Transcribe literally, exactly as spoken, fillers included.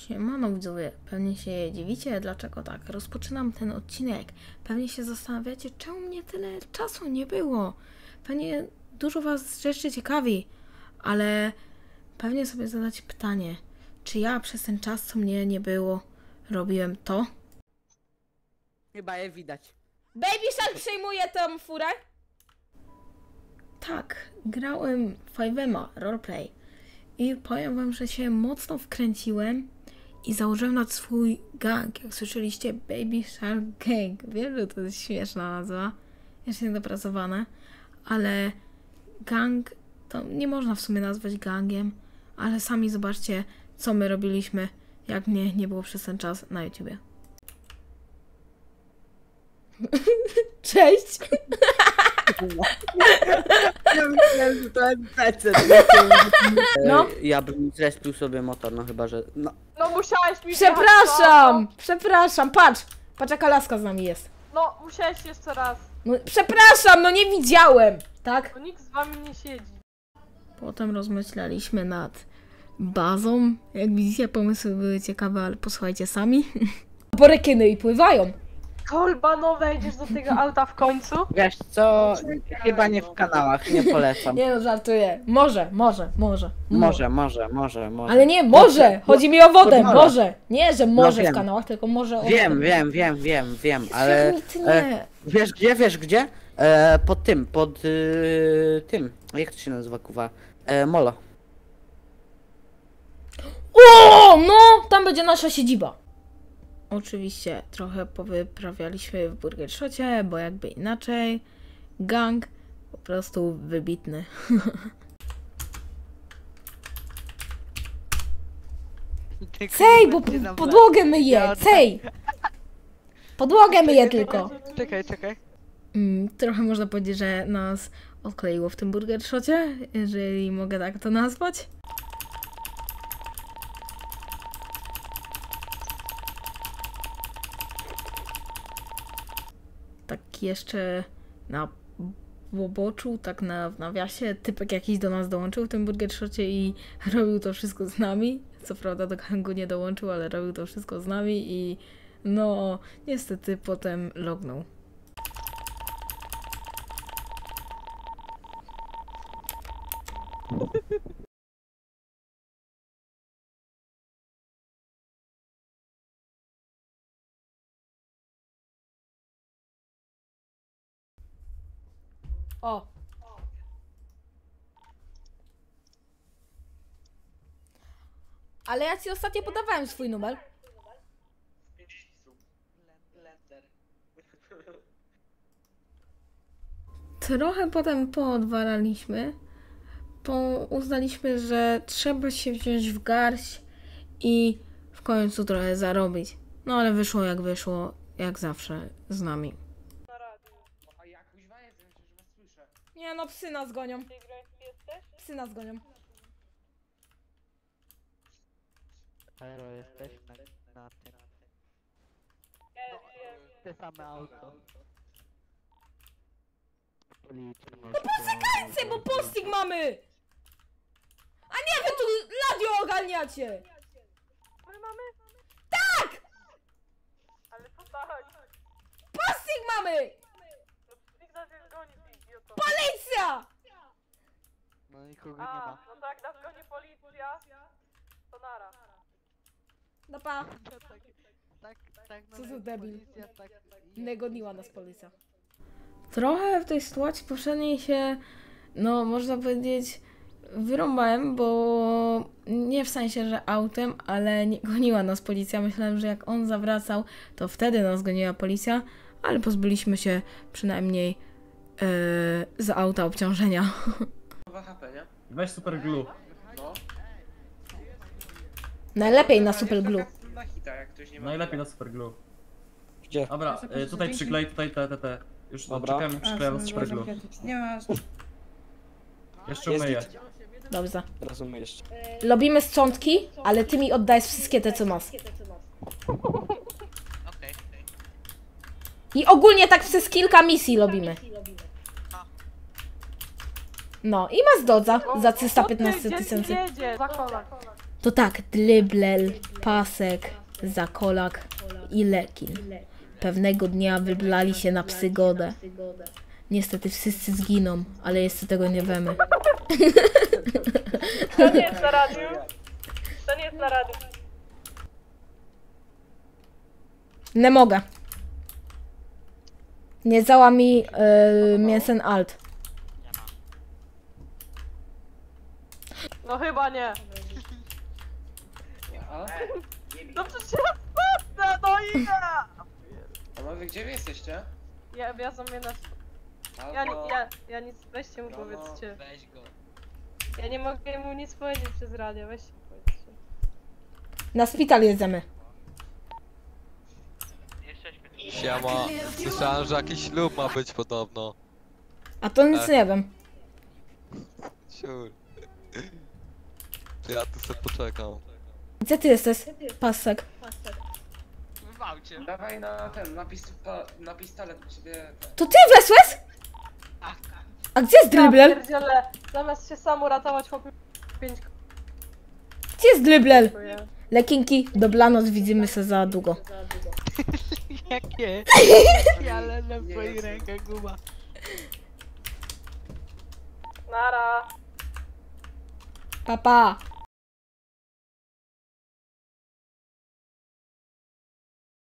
Siemano widzowie, pewnie się dziwicie, dlaczego tak rozpoczynam ten odcinek. Pewnie się zastanawiacie, czemu mnie tyle czasu nie było. Pewnie dużo was rzeczy ciekawi, ale pewnie sobie zadacie pytanie, czy ja przez ten czas, co mnie nie było, robiłem to? Chyba je widać. Baby Shark przejmuje tą furę? Tak, grałem w Five'ema roleplay i powiem wam, że się mocno wkręciłem i założyłem nad swój gang. Jak słyszeliście, Baby Shark Gang. Wiem, że to jest śmieszna nazwa, jeszcze niedopracowane, ale gang to nie można w sumie nazwać gangiem, ale sami zobaczcie, co my robiliśmy, jak mnie nie było przez ten czas na YouTubie. Cześć! Ja myślałem, że to N P C. No. Ja bym zrespił sobie motor, no chyba, że... No. No musiałeś mi Przepraszam! wjechać, Przepraszam, patrz! Patrz jaka laska z nami jest. No, no musiałeś jeszcze raz. No, przepraszam, no nie widziałem! Tak? Bo nikt z wami nie siedzi. Potem rozmyślaliśmy nad bazą. Jak widzicie, pomysły były ciekawe, ale posłuchajcie sami. Bo rekyny i pływają. Kolba, no wejdziesz do tego auta w końcu? Wiesz co, chyba nie w kanałach, nie polecam. Nie no, żartuję. Może, może, może. Może, może, może, może. Ale nie, może! Chodzi mi o wodę, Podmora. może! Nie, że może wiem. w kanałach, tylko może o Wiem, wodę. wiem, wiem, wiem, wiem, ale... Nic nie. Wiesz gdzie, wiesz gdzie? E, pod tym, pod y, tym. Jak to się nazywa, kuwa? E, Molo. O, no! Tam będzie nasza siedziba. Oczywiście trochę powyprawialiśmy w Burger Shocie, bo jakby inaczej. Gang po prostu wybitny. Cej, bo po- podłogę myję! Cej! Podłogę myję tylko. Czekaj, czekaj. Mm, trochę można powiedzieć, że nas odkleiło w tym Burger Shocie, jeżeli mogę tak to nazwać. Tak jeszcze na poboczu, tak na w nawiasie, typek jakiś do nas dołączył w tym Burger Shocie i robił to wszystko z nami. Co prawda do gangu nie dołączył, ale robił to wszystko z nami i no niestety potem lognął. O! Ale ja ci ostatnio podawałem swój numer. Trochę potem poodwalaliśmy, bo uznaliśmy, że trzeba się wziąć w garść i w końcu trochę zarobić. No ale wyszło jak wyszło, jak zawsze z nami. Nie no, psy nas gonią. Psy nas gonią. Halo, jesteśmy na tym. No, te same auto. Poczekajcie, bo posting mamy! A nie, wy tu radio ogarniacie! My mamy? Tak! Ale co tak? Posting mamy! No nikt nas nie zgoni, ty idioto. Policja! No nikogo nie A, ma. no tak, nas goni policja. To nara. No pa. No tak, tak, tak, no Co za jak debil. policja, tak, Nie goniła nas policja. Trochę w tej sytuacji poprzedniej się, no można powiedzieć, wyrąbałem, bo nie w sensie, że autem, ale nie goniła nas policja. Myślałem, że jak on zawracał, to wtedy nas goniła policja, ale pozbyliśmy się przynajmniej yy, z auta obciążenia. H P, nie? Weź super glue. No. Najlepiej na super glue. Na hita, jak ktoś nie ma. Najlepiej na super glue. Gdzie? Dobra, y, tutaj przyklej, tutaj te, te, te. Już Dobra. czekałem, przyklejam z super glue. Nie ma. Jeszcze Jest umyję. git. Dobrze. Rozumiem jeszcze. Lobimy strzątki, ale ty mi oddajesz wszystkie te, co masz. Okej. I ogólnie tak przez kilka misji lobimy. No i masz dodza za trzysta piętnaście tysięcy. Jedzie, za kola. To tak, dlyblel. Pasek, Zakolak i Lekin. Pewnego dnia wyblali się na przygodę. Niestety wszyscy zginą, ale jeszcze tego nie wiemy. To nie jest na radiu. To nie jest na radiu. Nie mogę. Nie zała mi yy, mięsen alt. No chyba nie. A? No przecież ja wpadnę, no i ja! Panowie, gdzie wy jesteście? Ja, ja są mnie na... Albo... Ja, ni- ja, ja nic, weźcie mu No, powiedzcie. weź go. Ja nie mogę mu nic powiedzieć przez radio, weźcie mu powiedzcie. Na szpital jedziemy. Siema, słyszałem, że jakiś ślub ma być podobno. A to nic nie wiem. Ciur. Ja tu sobie poczekam. Gdzie ty jesteś, Pasek? Dawaj na ten, na, pisto na pistolet do ciebie. To ty weszłeś? A gdzie jest Ja Dribblel? pierdzielę, zamiast się sam uratować, chłopie pięć Gdzie jest Dribblel? kosztuje. Lekinki, dobranoc, widzimy się za długo. Jakie? Ja leżę w twoich rękach, guba. Nara. Pa, pa.